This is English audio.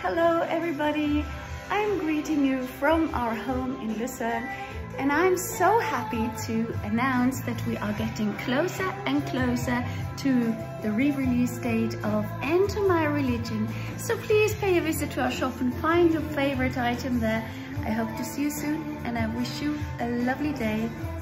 Hello everybody, I'm greeting you from our home in Lucerne, and I'm so happy to announce that we are getting closer and closer to the re-release date of Enter My Religion. So please pay a visit to our shop and find your favorite item there. I hope to see you soon, and I wish you a lovely day.